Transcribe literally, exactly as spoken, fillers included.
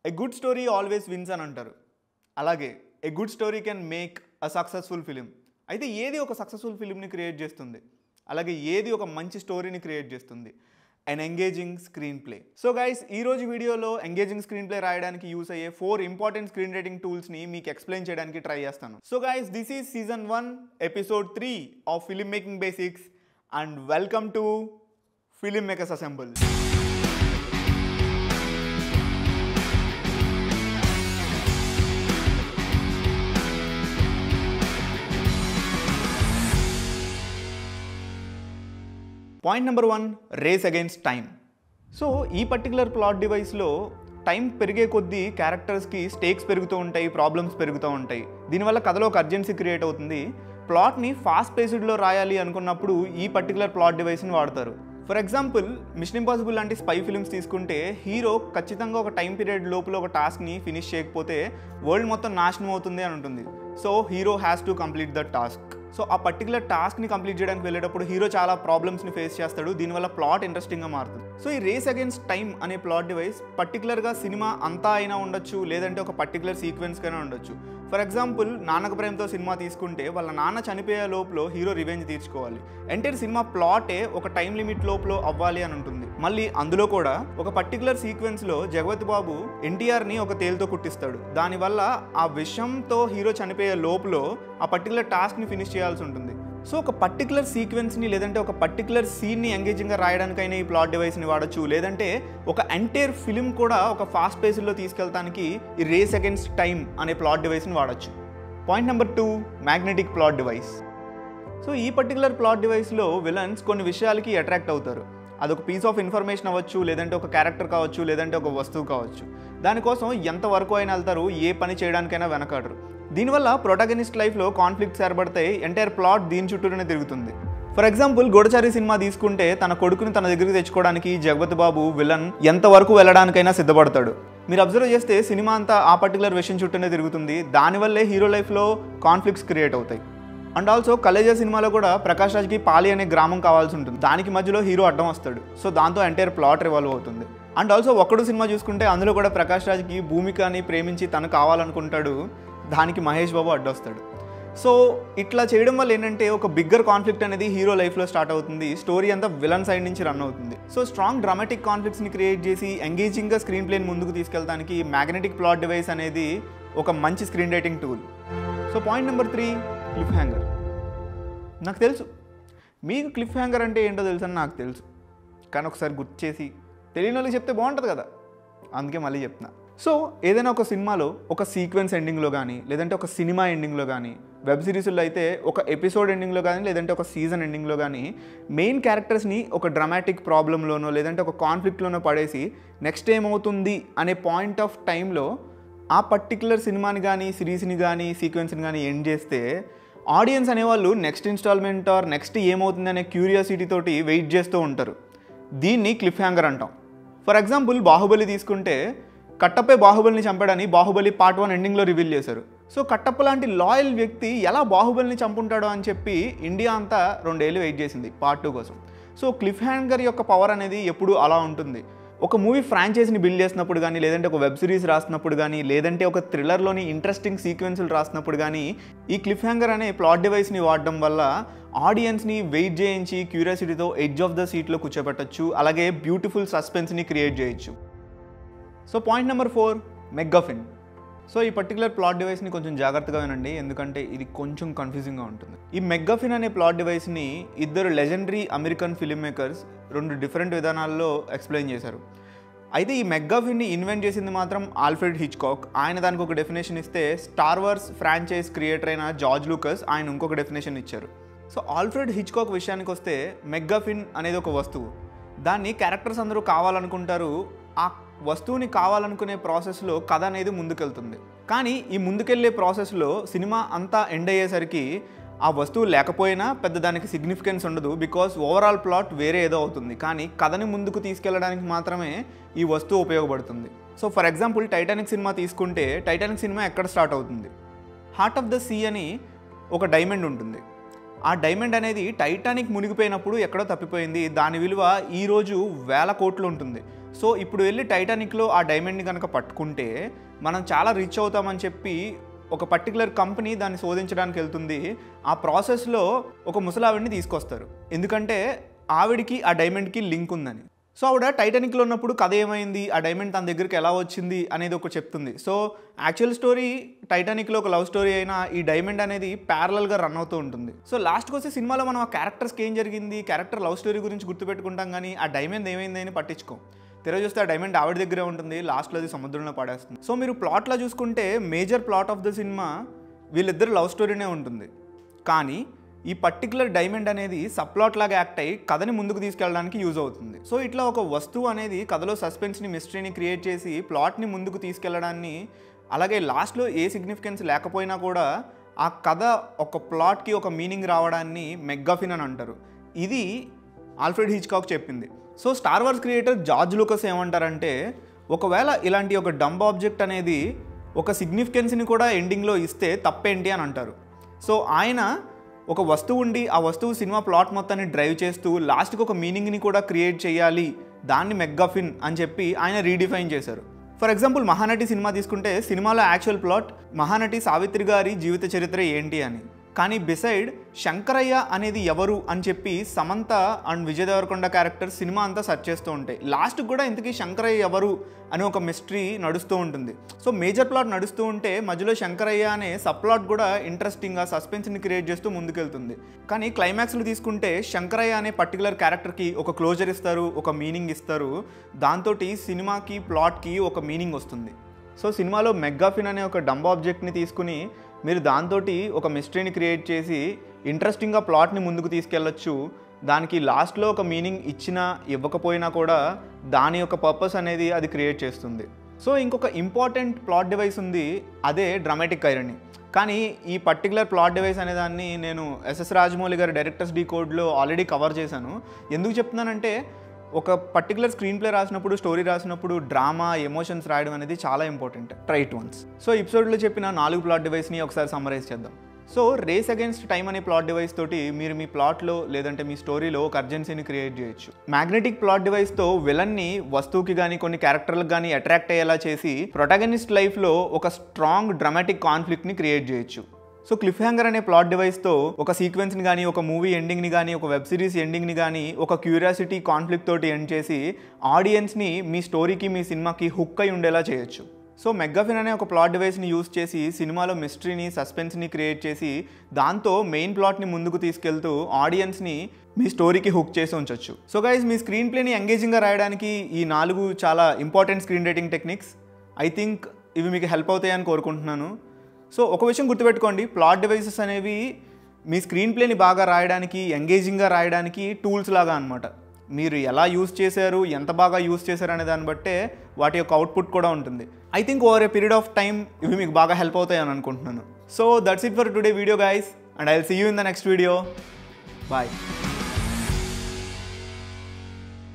A good story always wins అని అంటారు. అలాగే a good story can make a successful film. అయితే ఏది ఒక సక్సెస్ఫుల్ ఫిల్మ్ని క్రియేట్ చేస్తుంది, అలాగే ఏది ఒక మంచి స్టోరీని క్రియేట్ చేస్తుంది? an engaging screenplay. So guys, ఈరోజు వీడియోలో ఎంగేజింగ్ స్క్రీన్ ప్లే రాయడానికి యూస్ అయ్యే ఫోర్ ఇంపార్టెంట్ స్క్రీన్ రైటింగ్ టూల్స్ని మీకు ఎక్స్ప్లెయిన్ చేయడానికి ట్రై చేస్తాను. So guys, this is season one episode three of film making basics and welcome to film makers assemble. Point number one, race against time. So ఈ particular plot డివైస్లో time పెరిగే కొద్దీ క్యారెక్టర్స్కి స్టేక్స్ పెరుగుతూ ఉంటాయి, ప్రాబ్లమ్స్ పెరుగుతూ ఉంటాయి. దీనివల్ల కథలో ఒక అర్జెన్సీ క్రియేట్ అవుతుంది. ప్లాట్ని ఫాస్ట్ పేస్డ్లో రాయాలి అనుకున్నప్పుడు ఈ పర్టికులర్ ప్లాట్ డివైస్ని వాడతారు. ఫర్ ఎగ్జాంపుల్, మిషన్ ఇంపాసిబుల్ లాంటి స్పై ఫిల్మ్స్ తీసుకుంటే హీరో ఖచ్చితంగా ఒక టైం పీరియడ్ లోపల ఒక టాస్క్ని ఫినిష్ చేయకపోతే వరల్డ్ మొత్తం నాశనం అవుతుంది అని ఉంటుంది. So hero has to complete the task. So ఆ పర్టికులర్ టాస్క్ని కంప్లీట్ చేయడానికి వెళ్ళేటప్పుడు హీరో చాలా ప్రాబ్లమ్స్ని ఫేస్ చేస్తాడు. దీనివల్ల ప్లాట్ ఇంట్రెస్టింగ్గా మారుతుంది. సో ఈ రేస్ అగైన్స్ టైం అనే ప్లాట్ డివైస్ పర్టికులర్గా సినిమా అంతా అయినా ఉండొచ్చు, లేదంటే ఒక పర్టికులర్ సీక్వెన్స్కైనా ఉండొచ్చు. ఫర్ ఎగ్జాంపుల్, నాన్నక ప్రేమతో సినిమా తీసుకుంటే వాళ్ళ నాన్న చనిపోయే లోపల హీరో రివెంజ్ తీర్చుకోవాలి. ఎంటైర్ సినిమా ప్లాటే ఒక టైం లిమిట్ లోపల అవ్వాలి అని ఉంటుంది. మళ్ళీ అందులో కూడా ఒక పర్టికులర్ సీక్వెన్స్లో జగపతి బాబు ఎన్టీఆర్ని ఒక తేలుతో కుట్టిస్తాడు. దానివల్ల ఆ విషంతో హీరో చనిపోయే లోపల ఆ పర్టికులర్ టాస్క్ని ఫినిష్ చేయాల్సి ఉంటుంది. సో ఒక పర్టికులర్ సీక్వెన్స్ని లేదంటే ఒక పర్టికులర్ సీన్ని ఎంగేజింగ్గా రాయడానికైనా ఈ ప్లాట్ డివైస్ని వాడచ్చు, లేదంటే ఒక ఎంటైర్ ఫిలిం కూడా ఒక ఫాస్ట్ పేస్లో తీసుకెళ్తానికి ఈ రేస్ అగైన్స్ టైం అనే ప్లాట్ డివైస్ని వాడచ్చు. Point number two, magnetic plot device. So ఈ పర్టికులర్ ప్లాట్ డివైస్లో విలన్స్ కొన్ని విషయాలకి అట్రాక్ట్ అవుతారు. అదొక పీస్ ఆఫ్ ఇన్ఫర్మేషన్ అవ్వచ్చు, లేదంటే ఒక క్యారెక్టర్ కావచ్చు, లేదంటే ఒక వస్తువు కావచ్చు. దానికోసం ఎంతవరకు అయినా వెళ్తారు, ఏ పని చేయడానికైనా వెనకాడరు. దీనివల్ల ప్రొటాగనిస్ట్ లైఫ్లో కాన్ఫ్లిక్ట్స్ ఏర్పడతాయి. ఎంటైర్ ప్లాట్ దీని చుట్టూనే తిరుగుతుంది. ఫర్ ఎగ్జాంపుల్, గూఢచారి సినిమా తీసుకుంటే తన కొడుకుని తన దగ్గరికి తెచ్చుకోవడానికి జగపతి బాబు విలన్ ఎంతవరకు వెళ్ళడానికైనా సిద్ధపడతాడు. మీరు అబ్జర్వ్ చేస్తే సినిమా అంతా ఆ పర్టికులర్ విషయం చుట్టూనే తిరుగుతుంది. దానివల్లే హీరో లైఫ్లో కాన్ఫ్లిక్ట్స్ క్రియేట్ అవుతాయి. అండ్ ఆల్సో కలేజా సినిమాలో కూడా ప్రకాష్ రాజ్కి పాలి అనే గ్రామం కావాల్సి ఉంటుంది. దానికి మధ్యలో హీరో అడ్డం వస్తాడు. సో దాంతో ఎంటైర్ ప్లాట్ రివాల్వ్ అవుతుంది. అండ్ ఆల్సో ఒక్కడు సినిమా చూసుకుంటే అందులో కూడా ప్రకాష్ రాజ్కి భూమికని ప్రేమించి తను కావాలనుకుంటాడు. దానికి మహేష్ బాబు అడ్డొస్తాడు. సో ఇట్లా చేయడం వల్ల ఏంటంటే ఒక బిగ్గర్ కాన్ఫ్లిక్ట్ అనేది హీరో లైఫ్లో స్టార్ట్ అవుతుంది. స్టోరీ అంతా విలన్ సైడ్ నుంచి రన్ అవుతుంది. సో స్ట్రాంగ్ డ్రామాటిక్ కాన్ఫ్లిక్ట్స్ని క్రియేట్ చేసి ఎంగేజింగ్గా స్క్రీన్ ప్లేని ముందుకు తీసుకెళ్తానికి మ్యాగ్నెటిక్ ప్లాట్ డివైస్ అనేది ఒక మంచి screen writing tool. So point number three, cliffhanger. నాకు తెలుసు మీకు క్లిఫ్ హ్యాంగర్ అంటే ఏంటో తెలుసు అని నాకు తెలుసు, కానీ ఒకసారి గుర్తు చేసి తెలియని వాళ్ళకి చెప్తే బాగుంటుంది కదా, అందుకే మళ్ళీ చెప్తున్నా. సో ఏదైనా ఒక సినిమాలో ఒక సీక్వెన్స్ ఎండింగ్లో కానీ, లేదంటే ఒక సినిమా ఎండింగ్లో కానీ, వెబ్ సిరీస్లో అయితే ఒక ఎపిసోడ్ ఎండింగ్లో కానీ, లేదంటే ఒక సీజన్ ఎండింగ్లో కానీ మెయిన్ క్యారెక్టర్స్ని ఒక డ్రామాటిక్ ప్రాబ్లంలోనో లేదంటే ఒక కాన్ఫ్లిక్ట్లోనో పడేసి నెక్స్ట్ ఏమవుతుంది అనే పాయింట్ ఆఫ్ టైంలో ఆ పర్టికులర్ సినిమాని కానీ, సిరీస్ని కానీ, సీక్వెన్స్ని కానీ ఎండ్ చేస్తే ఆడియన్స్ అనేవాళ్ళు నెక్స్ట్ ఇన్స్టాల్మెంట్ ఆర్ నెక్స్ట్ ఏమవుతుంది అనే క్యూరియాసిటీ తోటి వెయిట్ చేస్తూ ఉంటారు. దీన్ని క్లిఫ్ హ్యాంగర్ అంటాం. ఫర్ ఎగ్జాంపుల్, బాహుబలి తీసుకుంటే కట్టప్పే బాహుబలిని చంపాడని బాహుబలి పార్ట్ వన్ ఎండింగ్లో రివీల్ చేశారు. సో కట్టప్ప లాంటి లాయల్ వ్యక్తి ఎలా బాహుబలిని చంపుంటాడో అని చెప్పి ఇండియా అంతా రెండేళ్ళు వెయిట్ చేసింది పార్ట్ టూ కోసం. సో క్లిఫ్ హ్యాంగర్ యొక్క పవర్ అనేది ఎప్పుడూ అలా ఉంటుంది. ఒక మూవీ ఫ్రాంచైజీని బిల్డ్ చేసినప్పుడు కానీ, లేదంటే ఒక వెబ్ సిరీస్ రాసినప్పుడు కానీ, లేదంటే ఒక థ్రిల్లర్లోని ఇంట్రెస్టింగ్ సీక్వెన్స్లు రాసినప్పుడు కానీ ఈ క్లిఫ్ హ్యాంగర్ అనే ప్లాట్ డివైస్ని వాడడం వల్ల ఆడియన్స్ని వెయిట్ చేయించి క్యూరియాసిటీతో ఎడ్జ్ ఆఫ్ ద సీట్లో కూర్చోబెట్టచ్చు. అలాగే బ్యూటిఫుల్ సస్పెన్స్ని క్రియేట్ చేయొచ్చు. So point number four, MacGuffin. So ఈ పర్టికులర్ ప్లాట్ డివైస్ని కొంచెం జాగ్రత్తగా వినండి, ఎందుకంటే ఇది కొంచెం కన్ఫ్యూజింగ్గా ఉంటుంది. ఈ మెగ్గాఫిన్ అనే ప్లాట్ డివైస్ని ఇద్దరు లెజెండరీ అమెరికన్ ఫిల్మ్ మేకర్స్ రెండు డిఫరెంట్ విధానాల్లో ఎక్స్ప్లెయిన్ చేశారు. అయితే ఈ మెగ్గాఫిన్ని ఇన్వెంట్ చేసింది మాత్రం ఆల్ఫ్రెడ్ హిచ్కాక్. ఆయన దానికి ఒక డెఫినేషన్ ఇస్తే స్టార్ వార్స్ ఫ్రాంచైజ్ క్రియేటర్ అయిన జార్జ్ లూకస్ ఆయన ఇంకొక డెఫినేషన్ ఇచ్చారు. సో ఆల్ఫ్రెడ్ హిచ్కాక్ విషయానికి వస్తే మెగ్గాఫిన్ అనేది ఒక వస్తువు. దాన్ని క్యారెక్టర్స్ అందరూ కావాలనుకుంటారు. ఆ వస్తువుని కావాలనుకునే ప్రాసెస్లో కథ అనేది ముందుకెళ్తుంది. కానీ ఈ ముందుకెళ్లే ప్రాసెస్లో సినిమా అంతా ఎండ్ అయ్యేసరికి ఆ వస్తువు లేకపోయినా పెద్ద దానికి సిగ్నిఫికెన్స్ ఉండదు, బికాస్ ఓవరాల్ ప్లాట్ వేరే ఏదో అవుతుంది. కానీ కథని ముందుకు తీసుకెళ్ళడానికి మాత్రమే ఈ వస్తువు ఉపయోగపడుతుంది. So for example, Titanic cinema తీసుకుంటే టైటానిక్ సినిమా ఎక్కడ స్టార్ట్ అవుతుంది? హార్ట్ ఆఫ్ ద సీ అని ఒక డైమండ్ ఉంటుంది. ఆ డైమండ్ అనేది టైటానిక్ మునిగిపోయినప్పుడు ఎక్కడో తప్పిపోయింది. దాని విలువ ఈరోజు వేల కోట్లు ఉంటుంది. సో ఇప్పుడు వెళ్ళి టైటానిక్లో ఆ డైమండ్ని కనుక పట్టుకుంటే మనం చాలా రిచ్ అవుతామని చెప్పి ఒక పర్టికులర్ కంపెనీ దాన్ని శోధించడానికి వెళ్తుంది. ఆ ప్రాసెస్లో ఒక ముసలావిడిని తీసుకొస్తారు, ఎందుకంటే ఆవిడికి ఆ డైమండ్కి లింక్ ఉందని. సో ఆవిడ టైటానిక్లో ఉన్నప్పుడు కథ ఏమైంది, ఆ డైమండ్ తన దగ్గరికి ఎలా వచ్చింది అనేది ఒక చెప్తుంది. సో యాక్చువల్ స్టోరీ టైటానిక్లో ఒక లవ్ స్టోరీ అయినా ఈ డైమండ్ అనేది ప్యారలల్గా రన్ అవుతూ ఉంటుంది. సో లాస్ట్కి వస్తే సినిమాలో మనం ఆ క్యారెక్టర్స్కి ఏం జరిగింది, క్యారెక్టర్ లవ్ స్టోరీ గురించి గుర్తుపెట్టుకుంటాం, కానీ ఆ డైమండ్ ఏమైంది అని పట్టించుకోం. తెర చూస్తే ఆ డైమండ్ ఆవిడ దగ్గరే ఉంటుంది, లాస్ట్లో అది సముద్రంలో పడేస్తుంది. సో మీరు ప్లాట్లో చూసుకుంటే major plot of the cinema వీళ్ళిద్దరు లవ్ స్టోరీనే ఉంటుంది, కానీ ఈ పర్టికులర్ డైమండ్ అనేది సబ్ప్లాట్ లాగా యాక్ట్ అయ్యి కథని ముందుకు తీసుకెళ్ళడానికి యూజ్ అవుతుంది. సో ఇట్లా ఒక వస్తువు అనేది కథలో సస్పెన్స్ని, మిస్టరీని క్రియేట్ చేసి ప్లాట్ని ముందుకు తీసుకెళ్ళడాన్ని, అలాగే లాస్ట్లో ఏ సిగ్నిఫికెన్స్ లేకపోయినా కూడా ఆ కథ ఒక ప్లాట్కి ఒక మీనింగ్ రావడాన్ని మెగ్గాఫిన్ అని అంటారు. ఇది ఆల్ఫ్రెడ్ హిచ్కాక్ చెప్పింది. So Star Wars creator George Lucas ఏమంటారంటే, ఒకవేళ ఇలాంటి ఒక డంబ్ ఆబ్జెక్ట్ అనేది ఒక సిగ్నిఫికెన్స్ని కూడా ఎండింగ్లో ఇస్తే తప్పేంటి అని అంటారు. సో ఆయన ఒక వస్తువు ఉండి ఆ వస్తువు సినిమా ప్లాట్ మొత్తాన్ని డ్రైవ్ చేస్తూ లాస్ట్కి ఒక మీనింగ్ని కూడా క్రియేట్ చేయాలి, దాన్ని మెగ్గాఫిన్ అని చెప్పి ఆయన రీడిఫైన్ చేశారు. ఫర్ ఎగ్జాంపుల్ మహానటి సినిమా తీసుకుంటే సినిమాలో యాక్చువల్ ప్లాట్ మహానటి సావిత్రి గారి జీవిత చరిత్ర ఏంటి అని, కానీ బిసైడ్ శంకరయ్య అనేది ఎవరు అని చెప్పి Samantha and Vijay Deverakonda character cinema అంతా సెర్చ్ చేస్తూ ఉంటాయి. లాస్ట్కి కూడా ఇంతకీ శంకరయ్య ఎవరు అని ఒక మిస్టరీ నడుస్తూ ఉంటుంది. సో మేజర్ ప్లాట్ నడుస్తూ ఉంటే మధ్యలో శంకరయ్య అనే సబ్ ప్లాట్ కూడా ఇంట్రెస్టింగ్గా సస్పెన్స్ని క్రియేట్ చేస్తూ ముందుకెళ్తుంది. కానీ క్లైమాక్స్లో తీసుకుంటే శంకరయ్య అనే పర్టికులర్ క్యారెక్టర్కి ఒక క్లోజర్ ఇస్తారు, ఒక మీనింగ్ ఇస్తారు, దాంతో సినిమాకి ప్లాట్కి ఒక మీనింగ్ వస్తుంది. సో సినిమాలో మెగ్గాఫిన్ అనే ఒక డంబ్ ఆబ్జెక్ట్ని తీసుకుని మీరు దాంతో ఒక మిస్టరీని క్రియేట్ చేసి ఇంట్రెస్టింగ్గా ప్లాట్ని ముందుకు తీసుకెళ్ళచ్చు. దానికి లాస్ట్లో ఒక మీనింగ్ ఇచ్చినా ఇవ్వకపోయినా కూడా దాని యొక్క పర్పస్ అనేది అది క్రియేట్ చేస్తుంది. సో ఇంకొక ఇంపార్టెంట్ ప్లాట్ డివైస్ ఉంది, అదే డ్రామాటిక్ ఐరనీ. కానీ ఈ పర్టికులర్ ప్లాట్ డివైస్ అనే దాన్ని నేను ఎస్ఎస్ రాజమౌళి గారి డైరెక్టర్స్ డీ కోడ్లో ఆల్రెడీ కవర్ చేశాను. ఎందుకు చెప్తున్నానంటే, ఒక పర్టికులర్ స్క్రీన్ ప్లే రాసినప్పుడు, స్టోరీ రాసినప్పుడు డ్రామా, ఎమోషన్స్ రాయడం అనేది చాలా important. Try it once. So ఎపిసోడ్లో చెప్పిన నాలుగు ప్లాట్ డివైస్ని ఒకసారి సమ్మరైజ్ చేద్దాం. సో రేస్ అగైన్స్ట్ టైం అనే ప్లాట్ డివైస్ తోటి మీరు మీ ప్లాట్లో లేదంటే మీ స్టోరీలో ఒక అర్జెన్సీని క్రియేట్ చేయొచ్చు. మ్యాగ్నెటిక్ ప్లాట్ డివైస్తో విలన్ని వస్తువుకి కానీ కొన్ని క్యారెక్టర్లకు కానీ అట్రాక్ట్ అయ్యేలా చేసి ప్రొటాగనిస్ట్ లైఫ్లో ఒక స్ట్రాంగ్ డ్రామాటిక్ కాన్ఫ్లిక్ట్ని క్రియేట్ చేయొచ్చు. సో క్లిఫ్ హ్యాంగర్ అనే ప్లాట్ డివైస్తో ఒక సీక్వెన్స్ని కానీ, ఒక మూవీ ఎండింగ్ని కానీ, ఒక వెబ్ సిరీస్ ఎండింగ్ని కానీ ఒక క్యూరియాసిటీ, కాన్ఫ్లిక్ట్ తోటి ఎండ్ చేసి ఆడియన్స్ని మీ స్టోరీకి, మీ సినిమాకి హుక్ అయి ఉండేలా చేయొచ్చు. సో మెగ్గాఫిన్ అనే ఒక ప్లాట్ డివైస్ని యూజ్ చేసి సినిమాలో మిస్టరీని, సస్పెన్స్ని క్రియేట్ చేసి దాంతో మెయిన్ ప్లాట్ని ముందుకు తీసుకెళ్తూ ఆడియన్స్ని మీ స్టోరీకి హుక్ చేసి ఉంచవచ్చు. సో గైస్, మీ స్క్రీన్ ప్లేని ఎంగేజింగ్గా రాయడానికి ఈ నాలుగు చాలా important screen writing techniques. I think ఇవి మీకు హెల్ప్ అవుతాయని కోరుకుంటున్నాను. సో ఒక విషయం గుర్తుపెట్టుకోండి, ప్లాట్ డివైసెస్ అనేవి మీ స్క్రీన్ ప్లేని బాగా రాయడానికి, ఎంగేజింగ్గా రాయడానికి టూల్స్ లాగా అనమాట. మీరు ఎలా యూస్ చేశారు, ఎంత బాగా యూస్ చేశారు అనే దాన్ని బట్టే వాటి యొక్క అవుట్పుట్ కూడా ఉంటుంది. I think over a period of time ఇవి మీకు బాగా హెల్ప్ అవుతాయని అనుకుంటున్నాను. So that's it for today video guys, and I will see you in the next video. Bye.